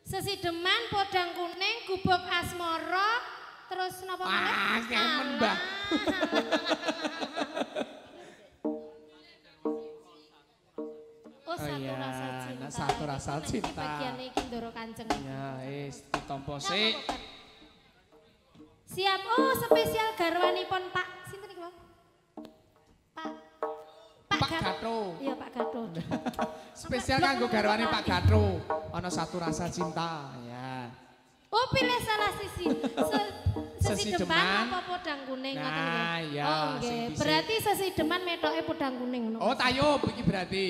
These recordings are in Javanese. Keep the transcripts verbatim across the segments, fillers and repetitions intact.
Sesideman, podang kuning, gubuk asmara, terus napa malih? Ah, kemen, Mbah. Oh, satu iya, rasa cinta. nah, satu rasa Iki cinta. bagian iki ndoro kanceng. Ya, wis ditampa sik. Siap. Oh, spesial garwanipun Pak. Sinten iki, Bang? Pak Pak Gatro. Iya, Pak Gatro. Spesial kanggo garwane Pak Gatro. Ana satu rasa cinta, ya. Oh, pilih salah sisi. Se sesi Sesi depan deman. apa podang kuning Nah, ngoten lho. iya, Oh, sing nggih. dhisik. Berarti sesi deman metoke podang kuning ngono. Oh, tayub iki berarti.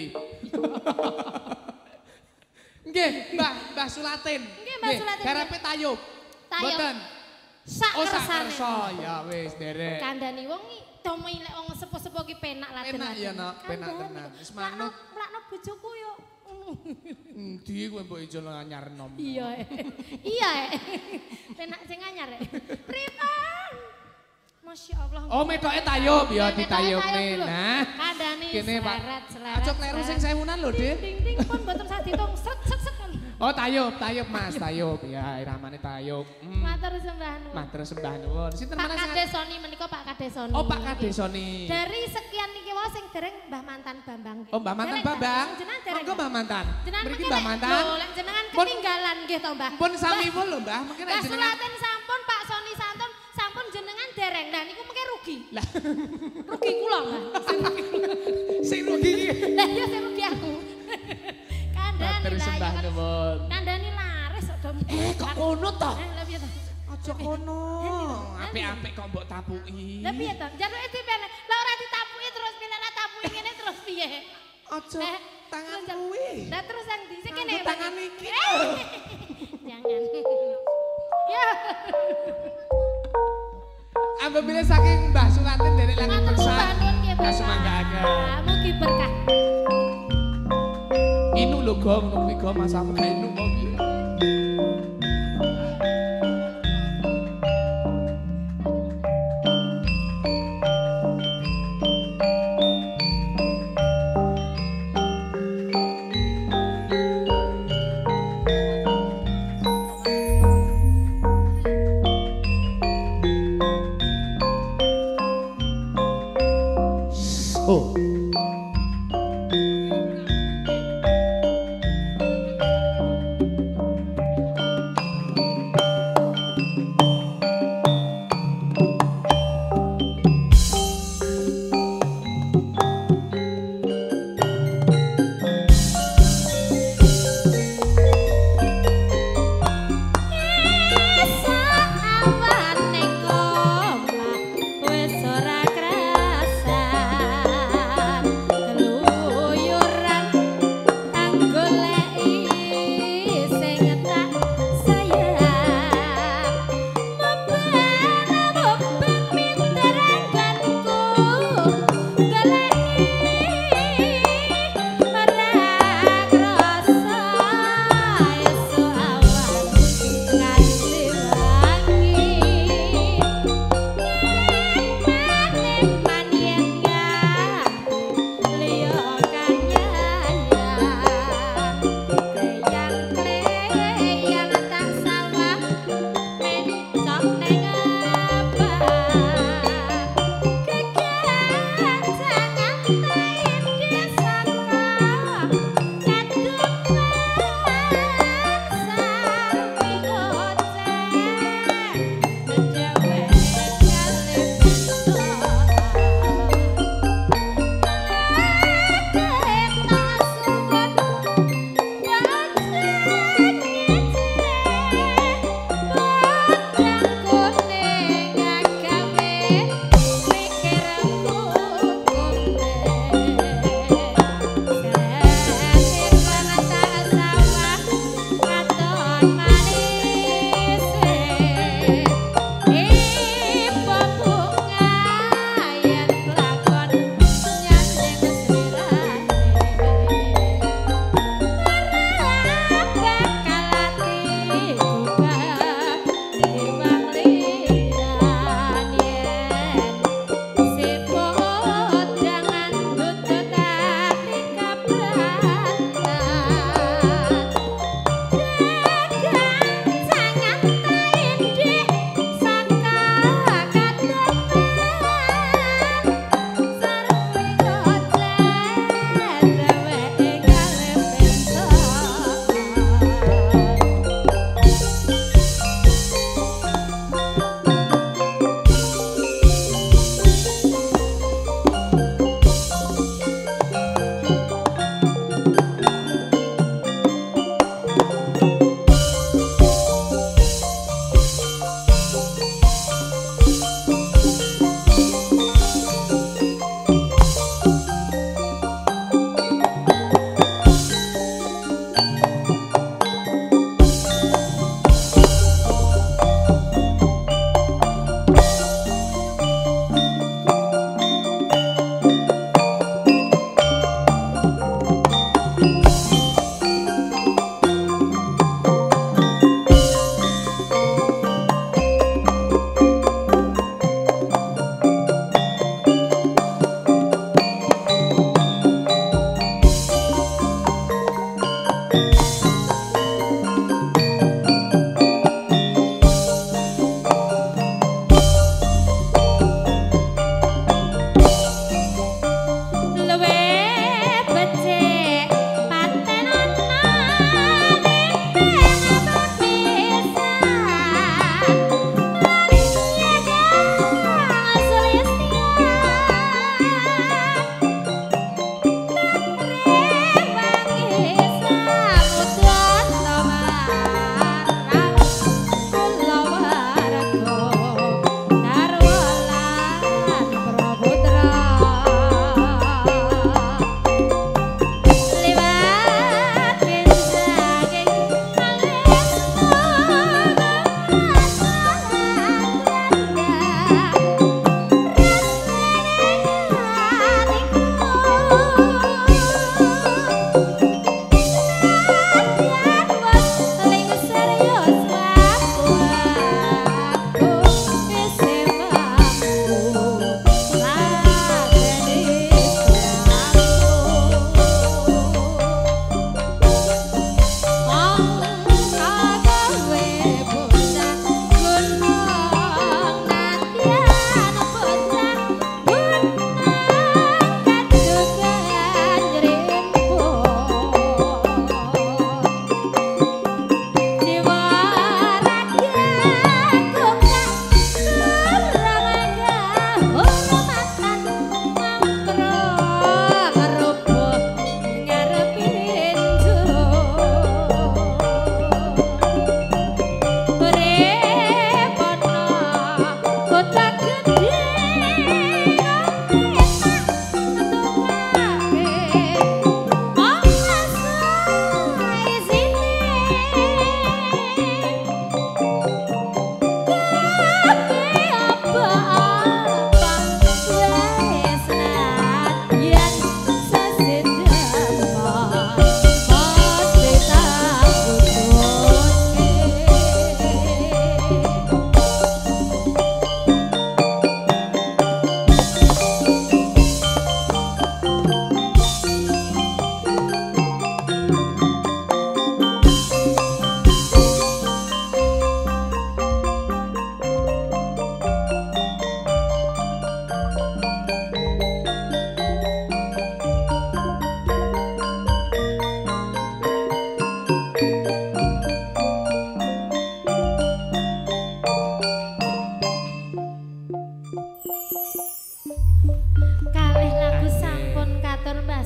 Nggih, Mbah, Mbah Sulatin. Nggih, Mbah Sulatin. Garepe tayub. Tayub. Mboten. Sak Oh, sak kersane. kersa. Ya wis, derek. Kandhani wong iki tomo ilek wong sepuh-sepuh ki penak laden. Penak ya, Nak. Penak tenan. Wis manut. Mlakno bojoku yo. Endi kowe mbok ijo anyar nom. Iya. Iya. Penak sing anyar. Pripun? Masya Allah. Oh, metoke tayub ya Metoke ditayubne. tayub lho. Nah. Kandhani Kene, Pak. sleret-sleret. Aja kleru sing sewunan lho, Dik. Ding ding pun mboten sak ditung sek sek sek. Oh, tayub, tayub Mas, tayub. Ya, iramane tayub. Hmm. Matur sembah nuwun. Matur sembah nuwun. Sinten Pak maneh? Kadesoni menika Pak Kadesoni. Oh, Pak Kadesoni. Dari sekian niki wae sing dereng Mbah Mantan Bambang. Oh, Mbah Mantan Dereng, Bambang. Jenengan dereng. Monggo Mbah Mantan. Jenengan Mriki mungkin Mbah lek- Mantan. lho, lek jenengan Pun- ketinggalan nggih to, Mbah. Pun sami pun lho, Mbah. Mungkin Mbah jenengan Sulatin sampun, Pak Soni santun sampun jenengan dereng. Nah niku mengke rugi. Lah, Rugi kula, Mbah. sing rugi iki. Lah iya sing rugi aku. Kandhani Matur lah. sembah iya, nuwun. Kandhani laris kok dom. Eh, kok ngono to? Eh, Lah piye to? Aja kono. Apik-apik kok mbok tapuki. Lah piye to? Jaluke dipene. Lah ora ditapuki terus piye lah tapuki ngene terus piye? Aja Eh, tangan terus- kuwi. Lah terus yang di sini Nganggo tangan iki. Jangan. Ya. Apabila saking Mbah Sulatin derek langit Matur persa. nuwun nggih, Bapak. Kasumanggaken. Mugi berkah. Inu lho go ngono kuwi go Mas aku gak inu kok piye. Oh.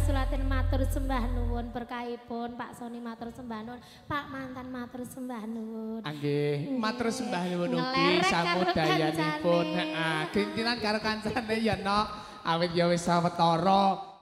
Sulatin matur sembah nuwun berkahipun Pak Soni matur sembah nuwun Pak Mantan matur sembah nuwun. Nggih, matur sembah nuwun ugi Ngelerek karo samudayanipun. kancane. Heeh, kintinan karo kancane ya nok. Awit ya wis sawetara